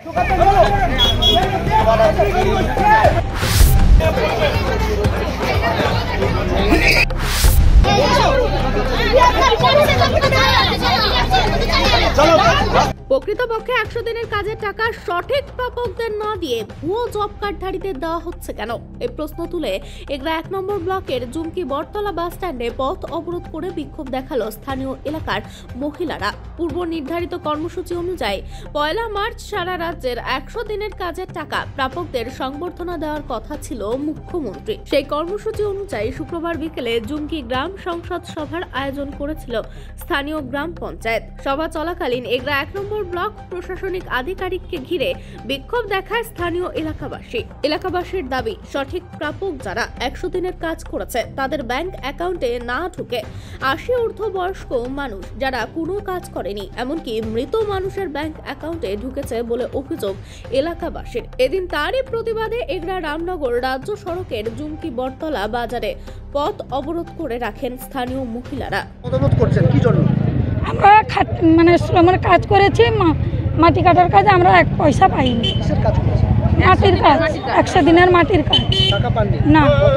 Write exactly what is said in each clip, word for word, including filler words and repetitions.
প্রকৃতপক্ষে একশো দিনের কাজের টাকা সঠিক প্রাপকদের না দিয়ে ভুয়ো জব কার্ডধারীদের দেওয়া হচ্ছে কেন, এই প্রশ্ন তুলে এগরা এক নম্বর ব্লকের জুমকি বটতলা বাস স্ট্যান্ডে পথ অবরোধ করে বিক্ষোভ দেখালো স্থানীয় এলাকার মহিলারা। পূর্ব নির্ধারিত কর্মসূচি অনুযায়ী পয়লা মার্চ সারা রাজ্যের একশো দিনের কাজের টাকা প্রাপকদের সংবর্ধনা দেওয়ার কথা ছিল মুখ্যমন্ত্রী। সেই কর্মসূচি অনুযায়ী শুক্রবার বিকেলে জুমকি গ্রাম সংসদ সভার আয়োজন করেছিল স্থানীয় গ্রাম পঞ্চায়েত। সভা চলাকালীন এগরা এক নম্বর ব্লক প্রশাসনিক আধিকারিককে ঘিরে বিক্ষোভ দেখায় স্থানীয় এলাকাবাসী। এলাকাবাসীর দাবি, সঠিক প্রাপক যারা একশো দিনের কাজ করেছে তাদের ব্যাংক অ্যাকাউন্টে না ঢুকে আশি ঊর্ধ্ব বয়স্ক মানুষ যারা কোনো কাজ করেনি, এমনকি মৃত মানুষের ব্যাংক অ্যাকাউন্টে ঢুকেছে বলে অভিযোগ এলাকাবাসীর। এদিন তারই প্রতিবাদে এগরা রামনগর রাজ্য সড়কের জুমকি বটতলা বাজারে পথ অবরোধ করে রাখেন স্থানীয় মহিলারা। অবরোধ করছেন কি জন্য? আমরা মানে শ্রমের কাজ করেছি, মাটি কাটার কাজে আমরা এক পয়সা পাইনি। মাটির কাজ, একশো দিনের মাটির কাজ না,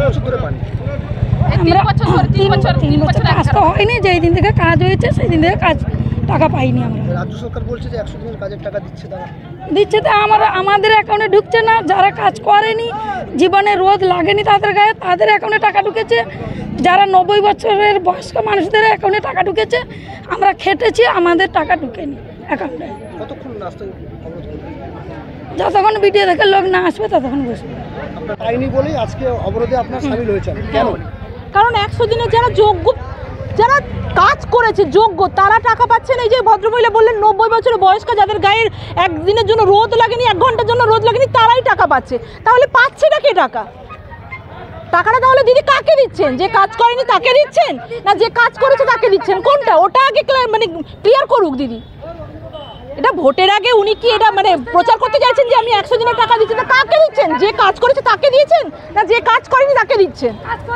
আমরা তিন বছর কাজ তো হয়নি। যেই দিন থেকে কাজ হয়েছে সেই দিন থেকে কাজ টাকা পাইনি আমরা। রাজ্য সরকার বলছে যে একশো দিনের কাজের টাকা দিচ্ছে, তারা দিচ্ছে তো আমরা আমাদের অ্যাকাউন্টে ঢুকছে না। যারা কাজ করেনি, জীবনে রোদ লাগেনি তাদের গায়ে, তাদের অ্যাকাউন্টে টাকা ঢুকেছে। যারা নব্বই বছরের বয়স্ক মানুষদের অ্যাকাউন্টে টাকা ঢুকেছে। আমরা খেটেছি, আমাদের টাকা ঢুকেনি অ্যাকাউন্টে। কতক্ষণ রাস্তায় অবরোধ করবেন? যতক্ষণ ভিডিও দেখে লোক না আসবে ততক্ষণ বসবে। আপনার পাইনি বলেই আজকে অবরোধে আপনার সামিল হয়েছেন কেন? কারণ একশো দিনে যারা যোগ্য, যারা কাজ করেছে যোগ্য, তারা টাকা পাচ্ছেন। এই যে ভদ্রমহিলা বললেন নব্বই বছরের বয়স্ক যাদের গায়ের একদিনের জন্য রোদ লাগেনি, এক ঘন্টার জন্য রোদ লাগেনি, তারাই টাকা পাচ্ছে। তাহলে পাচ্ছে না কে টাকা? টাকাটা তাহলে দিদি কাকে দিচ্ছেন? যে কাজ করেনি তাকে দিচ্ছেন, না যে কাজ করেছে তাকে দিচ্ছেন? কোনটা? ওটা আগে মানে ক্লিয়ার করুক দিদি। এটা ভোটের আগে উনি কি এটা মানে প্রচার করতে চাইছেন যে আমি একশো দিনের টাকা দিচ্ছি? না, কাকে দিচ্ছেন? যে কাজ করেছে তাকে দিয়েছেন, না যে কাজ করেনি তাকে দিচ্ছেন?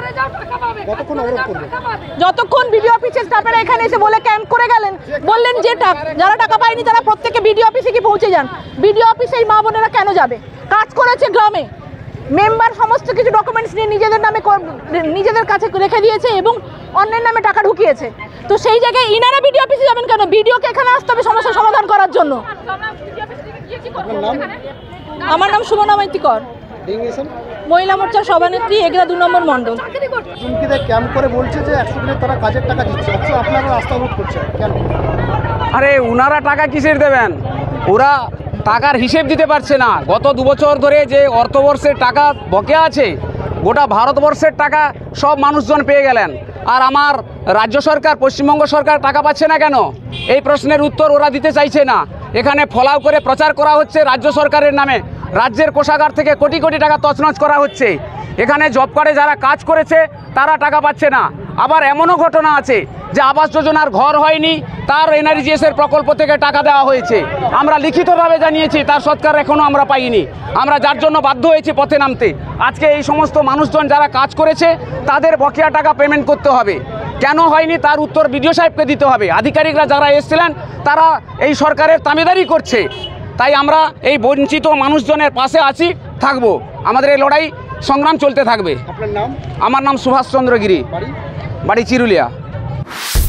যতক্ষণ বিডিও অফিসের স্টাফেরা এখানে এসে বলে ক্যাম্প করে গেলেন, বললেন যে যারা টাকা পায়নি তারা প্রত্যেকে বিডিও অফিসে কি পৌঁছে যান। বিডিও অফিসে এই মা বোনেরা কেন যাবে? কাজ করেছে গ্রামে, মেম্বার সমস্ত কিছু ডকুমেন্টস নিয়ে নিজেদের নামে নিজেদের কাছে রেখে দিয়েছে এবং অন্যের নামে টাকা ঢুকিয়েছে। তো সেই জায়গায় ইনারা বিডিও অফিসে যাবেন কেন? বিডিওকে এখানে আসতে হবে সমস্যার সমাধান করার জন্য। আমার নাম সুমনা মাইতিকর, মহিলা মোর্চার সভানেত্রী, এগরা দু নম্বর মন্ডল। জুমকিতে ক্যাম্প করে বলছে যে একশো দিনের তারা কাজের টাকা দিচ্ছে, অথচ আপনারা রাস্তা অবরোধ করছেন কেন? আরে উনারা টাকা কিসের দেবেন? ওরা টাকার হিসেব দিতে পারছে না। গত দু বছর ধরে যে অর্থবর্ষের টাকা বকেয়া আছে, গোটা ভারতবর্ষের টাকা সব মানুষজন পেয়ে গেলেন, আর আমার রাজ্য সরকার, পশ্চিমবঙ্গ সরকার টাকা পাচ্ছে না কেন? এই প্রশ্নের উত্তর ওরা দিতে চাইছে না। এখানে ফলাও করে প্রচার করা হচ্ছে রাজ্য সরকারের নামে, রাজ্যের কোষাগার থেকে কোটি কোটি টাকা তছনছ করা হচ্ছে। এখানে জব কার্ডে যারা কাজ করেছে তারা টাকা পাচ্ছে না। আবার এমনও ঘটনা আছে যে আবাস যোজনার ঘর হয়নি, তার এনআরজিএসের প্রকল্প থেকে টাকা দেওয়া হয়েছে। আমরা লিখিতভাবে জানিয়েছি, তার সৎকার এখনও আমরা পাইনি। আমরা যার জন্য বাধ্য হয়েছি পথে নামতে। আজকে এই সমস্ত মানুষজন যারা কাজ করেছে তাদের বকেয়া টাকা পেমেন্ট করতে হবে। কেন হয়নি তার উত্তর বিডিও সাহেবকে দিতে হবে। আধিকারিকরা যারা এসেছিলেন তারা এই সরকারের তাবেদারি করছে। তাই আমরা এই বঞ্চিত মানুষজনের পাশে আছি, থাকবো। আমাদের এই লড়াই সংগ্রাম চলতে থাকবে। আপনার নাম? আমার নাম সুভাষ চন্দ্র গিরি, বাড়ি চিরুলিয়া।